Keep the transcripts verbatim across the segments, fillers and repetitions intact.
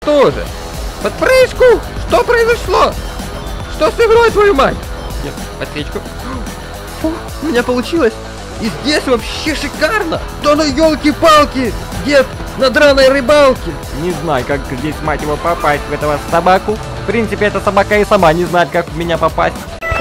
что же? Подпрыжку! Что произошло? Что с игрой, твою мать? Нет, подсечку. Фу, у меня получилось. И здесь вообще шикарно. Да ну елки-палки, дед на драной рыбалке. Не знаю, как здесь, мать его, попасть в этого собаку. В принципе, эта собака и сама не знает, как в меня попасть.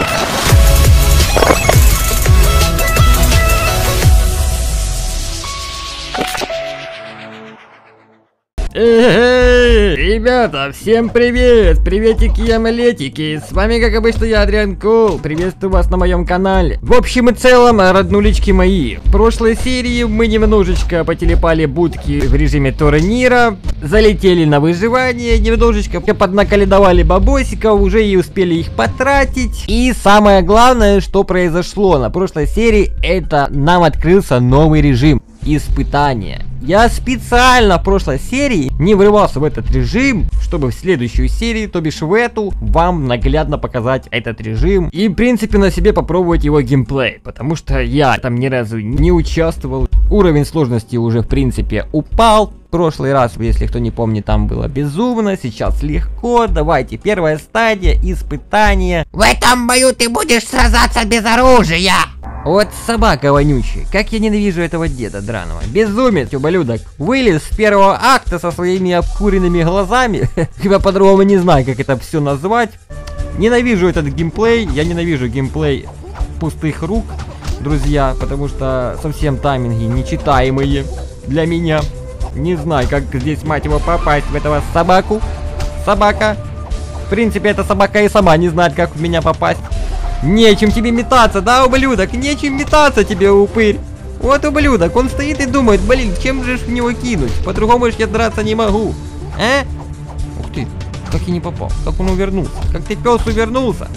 Эй, ребята, всем привет! Приветики, амулетики! С вами, как обычно, я, Адриан Кул. Приветствую вас на моем канале. В общем и целом, роднулечки мои. В прошлой серии мы немножечко потелепали будки в режиме турнира, залетели на выживание, немножечко поднаколедовали бабосиков, уже и успели их потратить. И самое главное, что произошло на прошлой серии, это нам открылся новый режим. Испытания. Я специально в прошлой серии не врывался в этот режим, чтобы в следующую серию, то бишь в эту, вам наглядно показать этот режим и, в принципе, на себе попробовать его геймплей, потому что я там ни разу не участвовал. Уровень сложности уже, в принципе, упал. В прошлый раз, если кто не помнит, там было безумно, сейчас легко. Давайте, первая стадия, испытание. В этом бою ты будешь сражаться без оружия. Вот собака вонючая, как я ненавижу этого деда драного. Безумец, ублюдок, вылез с первого акта со своими обкуренными глазами. Я по-другому не знаю, как это все назвать. Ненавижу этот геймплей, я ненавижу геймплей пустых рук, друзья, потому что совсем тайминги нечитаемые для меня. Не знаю, как здесь, мать его, попасть в этого собаку. Собака. В принципе, эта собака и сама не знает, как в меня попасть. Нечем тебе метаться, да, ублюдок? Нечем метаться тебе, упырь. Вот ублюдок, он стоит и думает, блин, чем же ж в него кинуть? По-другому ж я драться не могу. А? Ух ты, как я не попал, как он увернулся. Как ты, пес, увернулся?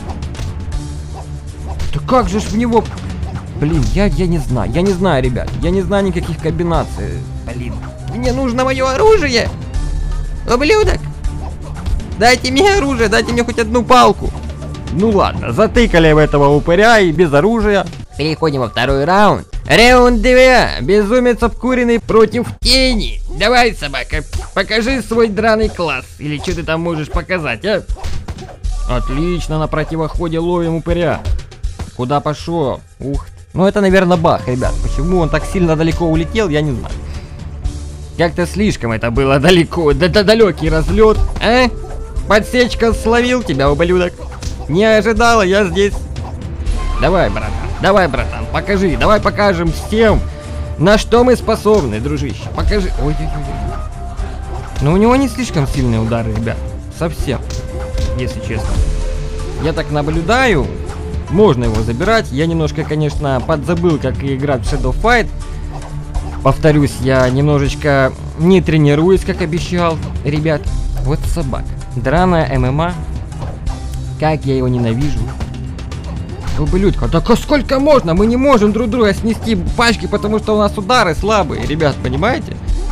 Да как же ж в него... Блин, я, я не знаю, я не знаю, ребят. Я не знаю никаких комбинаций. Блин, мне нужно мое оружие. Ублюдок. Дайте мне оружие, дайте мне хоть одну палку. Ну ладно, затыкали в этого упыря и без оружия. Переходим во второй раунд. Раунд два. Безумец обкуренный против тени. Давай, собака, покажи свой драный класс. Или что ты там можешь показать, а? Отлично, на противоходе ловим упыря. Куда пошел? Ух ты. Ну это, наверное, баг, ребят. Почему он так сильно далеко улетел, я не знаю. Как-то слишком это было далеко. Да-да, далекий разлет. А? Подсечка словил тебя, ублюдок. Не ожидала, я здесь. Давай, братан, давай, братан, покажи, давай покажем всем, на что мы способны, дружище. Покажи. Ой-ой-ой. Но у него не слишком сильные удары, ребят. Совсем, если честно. Я так наблюдаю. Можно его забирать. Я немножко, конечно, подзабыл, как играть в Shadow Fight. Повторюсь, я немножечко не тренируюсь, как обещал. Ребят, вот собака. Драная ММА. Как я его ненавижу. Ублюдка, так а сколько можно? Мы не можем друг друга снести пачки, потому что у нас удары слабые, ребят, понимаете?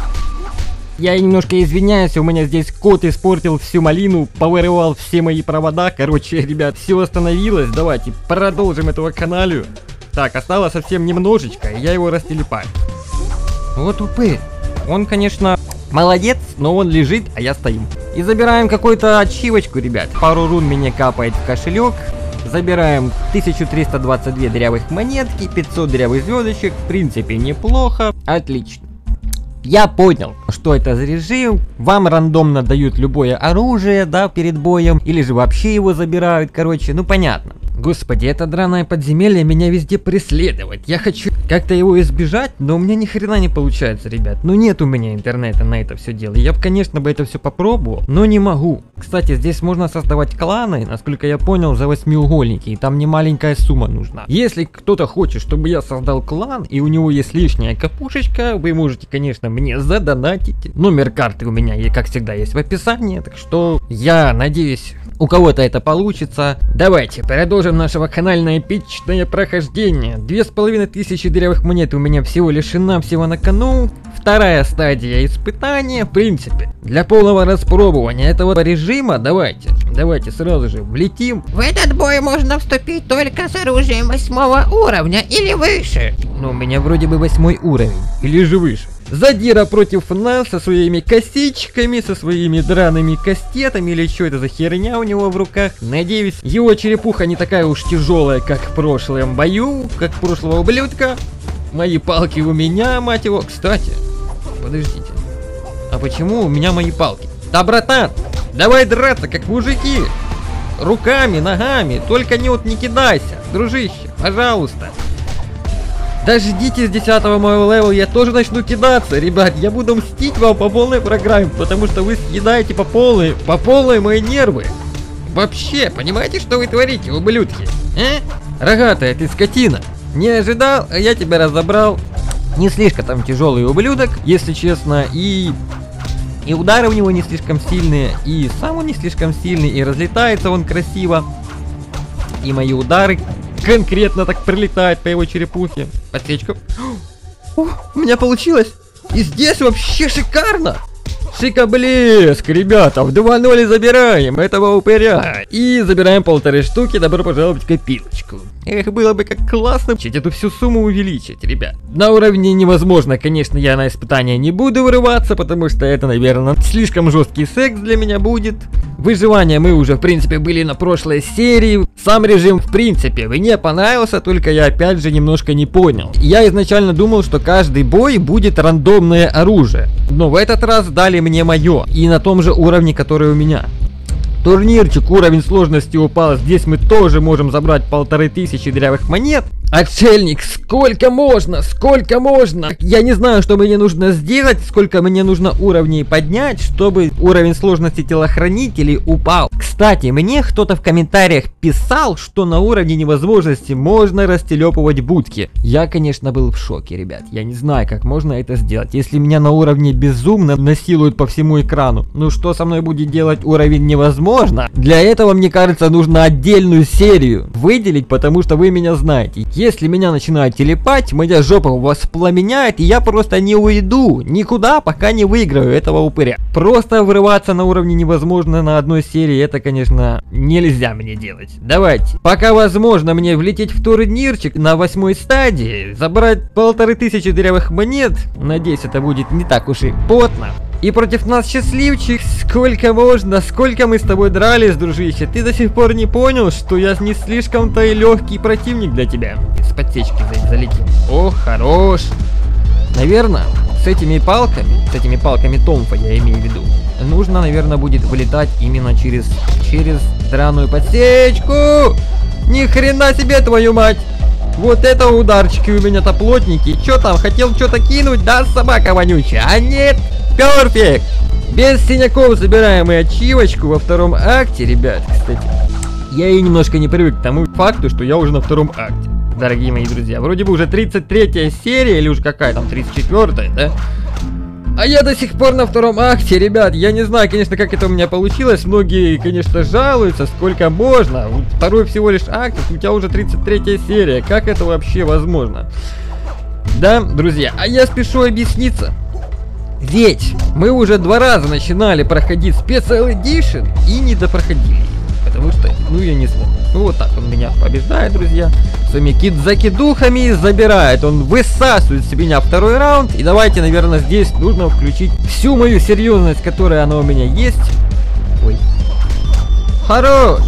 Я немножко извиняюсь, у меня здесь кот испортил всю малину, повырывал все мои провода. Короче, ребят, все остановилось. Давайте продолжим этого каналью. Так, осталось совсем немножечко, и я его растелепаю. Вот упырь. Он, конечно, молодец, но он лежит, а я стою. И забираем какую-то ачивочку, ребят. Пару рун мне капает в кошелек. Забираем тысячу триста двадцать две дырявых монетки, пятьсот дырявых звездочек. В принципе, неплохо. Отлично. Я понял, что это за режим. Вам рандомно дают любое оружие, да, перед боем. Или же вообще его забирают, короче, ну понятно. Господи, это драное подземелье меня везде преследует. Я хочу как-то его избежать, но у меня ни хрена не получается, ребят. Ну нет у меня интернета на это все дело. Я бы, конечно, бы это все попробовал, но не могу. Кстати, здесь можно создавать кланы, насколько я понял, за восьмиугольники. И там не маленькая сумма нужна. Если кто-то хочет, чтобы я создал клан, и у него есть лишняя капушечка, вы можете, конечно, мне задонатить. Номер карты у меня, как всегда, есть в описании. Так что я надеюсь, у кого-то это получится. Давайте продолжим наше канальное эпичное прохождение. Две с половиной тысячи дырявых монет у меня всего лишь и навсего на кону. Вторая стадия испытания. В принципе, для полного распробования этого режима давайте, давайте сразу же влетим. В этот бой можно вступить только с оружием восьмого уровня или выше. Ну, у меня вроде бы восьмой уровень. Или же выше. Задира против нас со своими косичками, со своими драными кастетами, или что это за херня у него в руках. Надеюсь, его черепуха не такая уж тяжелая, как в прошлом бою, как прошлого ублюдка. Мои палки у меня, мать его. Кстати, подождите. А почему у меня мои палки? Да, братан, давай драться, как мужики. Руками, ногами, только не вот не кидайся, дружище, пожалуйста. Дождитесь десятого моего левела, я тоже начну кидаться, ребят, я буду мстить вам по полной программе, потому что вы съедаете по полной, по полной мои нервы. Вообще, понимаете, что вы творите, ублюдки? А? Рогатая ты скотина. Не ожидал, а я тебя разобрал. Не слишком там тяжелый ублюдок, если честно, и... И удары у него не слишком сильные, и сам он не слишком сильный, и разлетается он красиво. И мои удары конкретно так прилетают по его черепухе. Подсечку. О, у меня получилось. И здесь вообще шикарно. Шикоблеск, ребята, в два ноль забираем этого упыря. И забираем полторы штуки, добро пожаловать в копилочку. Эх, было бы как классно эту всю сумму увеличить, ребят. На уровне невозможно, конечно, я на испытания не буду вырываться, потому что это, наверное, слишком жесткий секс для меня будет. Выживание мы уже, в принципе, были на прошлой серии. Сам режим, в принципе, мне понравился, только я опять же немножко не понял. Я изначально думал, что каждый бой будет рандомное оружие. Но в этот раз дали мне мое. И на том же уровне, который у меня. Турнирчик, уровень сложности упал. Здесь мы тоже можем забрать полторы тысячи дрявых монет. Отшельник, сколько можно? Сколько можно? Я не знаю, что мне нужно сделать, сколько мне нужно уровней поднять, чтобы уровень сложности телохранителей упал. Кстати, мне кто-то в комментариях писал, что на уровне невозможности можно растелепывать будки. Я, конечно, был в шоке, ребят. Я не знаю, как можно это сделать. Если меня на уровне безумно насилуют по всему экрану, ну что со мной будет делать уровень невозможно? Для этого, мне кажется, нужно отдельную серию выделить, потому что вы меня знаете. Если меня начинают телепать, моя жопа воспламеняет, и я просто не уйду никуда, пока не выиграю этого упыря. Просто врываться на уровне невозможно на одной серии, это, конечно, нельзя мне делать. Давайте. Пока возможно мне влететь в турнирчик на восьмой стадии, забрать полторы тысячи дырявых монет, надеюсь, это будет не так уж и потно. И против нас счастливчик, сколько можно, сколько мы с тобой дрались, дружище. Ты до сих пор не понял, что я не слишком-то и легкий противник для тебя. С подсечки залетим. О, хорош. Наверное, с этими палками, с этими палками Томфа я имею в виду, нужно, наверное, будет вылетать именно через, через драную подсечку. Ни хрена себе, твою мать. Вот это ударчики у меня-то плотники. Чё там, хотел что-то кинуть? Да, собака вонючая. А нет, перфект. Без синяков забираем и ачивочку во втором акте, ребят. Кстати, я и немножко не привык к тому факту, что я уже на втором акте. Дорогие мои друзья, вроде бы уже тридцать третья серия, или уж какая там, тридцать четвёртая, да? А я до сих пор на втором акте, ребят. Я не знаю, конечно, как это у меня получилось. Многие, конечно, жалуются, сколько можно. Второй всего лишь акт, у тебя уже тридцать третья серия. Как это вообще возможно? Да, друзья, а я спешу объясниться. Ведь мы уже два раза начинали проходить Special Edition и не допроходили. Потому что, ну, я не смог. Ну, вот так он меня побеждает, друзья. Своими кид-закидухами забирает. Он высасывает с меня второй раунд. И давайте, наверное, здесь нужно включить всю мою серьезность, которая она у меня есть. Ой. Хорош!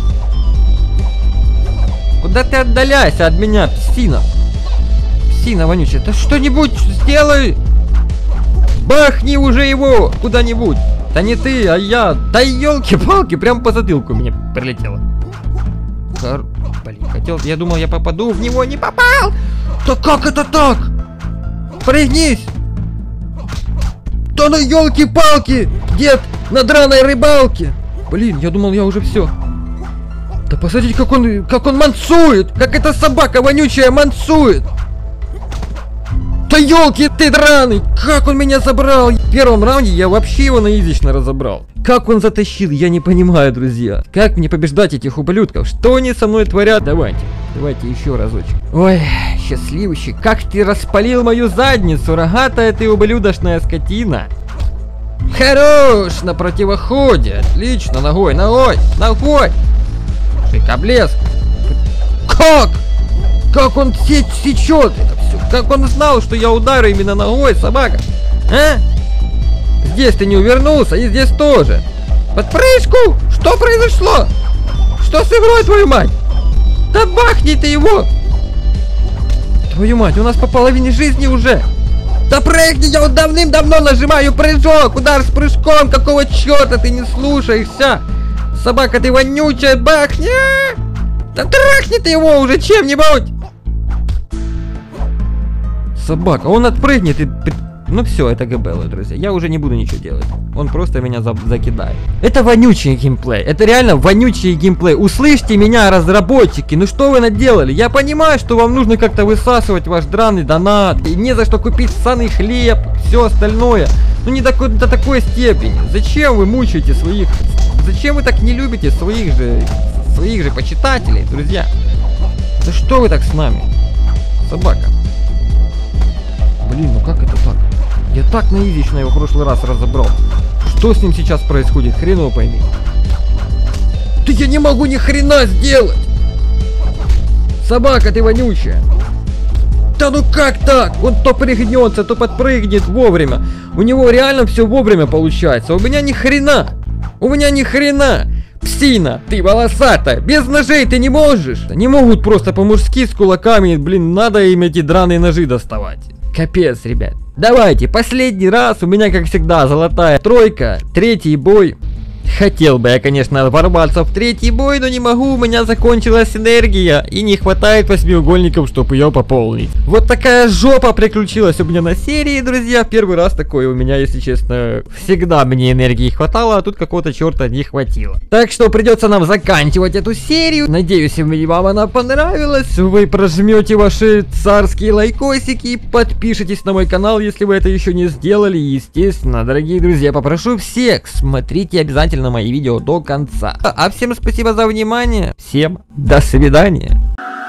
Куда ты отдаляйся от меня, псина? Псина вонючая. Да что-нибудь сделай! Бахни уже его куда-нибудь! Да не ты, а я. Да елки-палки, прям по затылку мне прилетело. Хор... Блин, хотел, я думал, я попаду в него, не попал! Да как это так? Прыгнись! Да ну елки-палки! Дед на драной рыбалке! Блин, я думал, я уже все. Да посмотрите, как он, как он мансует! Как эта собака вонючая мансует! Да елки ты драный! Как он меня забрал! В первом раунде я вообще его наизично разобрал. Как он затащил, я не понимаю, друзья. Как мне побеждать этих ублюдков? Что они со мной творят? Давайте, давайте еще разочек. Ой, счастливчик, как ты распалил мою задницу, рогатая ты ублюдочная скотина. Хорош, на противоходе. Отлично, ногой, ногой, ногой. Шикоблеск. Как? Как он сечет это все? Как он знал, что я ударю именно ногой, собака? А? Здесь ты не увернулся, и здесь тоже. Подпрыжку! Что произошло? Что с игрой, твою мать? Да бахни ты его! Твою мать, у нас по половине жизни уже. Да прыгни, я вот давным-давно нажимаю прыжок. Удар с прыжком, какого черта ты не слушаешься? Собака, ты вонючая, бахни! Да трахни ты его уже чем-нибудь! Собака, он отпрыгнет и... Ну все, это ГБ, друзья. Я уже не буду ничего делать. Он просто меня за закидает. Это вонючий геймплей. Это реально вонючий геймплей. Услышьте меня, разработчики. Ну что вы наделали? Я понимаю, что вам нужно как-то высасывать ваш драный донат. И не за что купить ссаный хлеб. Все остальное. Ну не такой, до такой степени. Зачем вы мучаете своих... Зачем вы так не любите своих же... Своих же почитателей, друзья? Да что вы так с нами? Собака. Блин, ну как это так? Я так наивично его в прошлый раз разобрал. Что с ним сейчас происходит? Хрен его пойми. Да я не могу ни хрена сделать! Собака, ты вонючая. Да ну как так? Он то пригнется, то подпрыгнет вовремя. У него реально все вовремя получается. У меня ни хрена. У меня ни хрена. Псина, ты волосатая. Без ножей ты не можешь. Не могут просто по-мужски с кулаками. Блин, надо им эти драные ножи доставать. Капец, ребят. Давайте, последний раз. У меня, как всегда, золотая тройка. Третий бой. Хотел бы я, конечно, ворваться в третий бой, но не могу, у меня закончилась энергия. И не хватает восьмиугольников, чтобы ее пополнить. Вот такая жопа приключилась у меня на серии, друзья. Первый раз такое у меня, если честно. Всегда мне энергии хватало, а тут какого-то черта не хватило. Так что придется нам заканчивать эту серию. Надеюсь, вам она понравилась. Вы прожмете ваши царские лайкосики. Подпишитесь на мой канал, если вы это еще не сделали. И, естественно, дорогие друзья, попрошу всех, смотрите обязательно на мои видео до конца. А всем спасибо за внимание. Всем до свидания.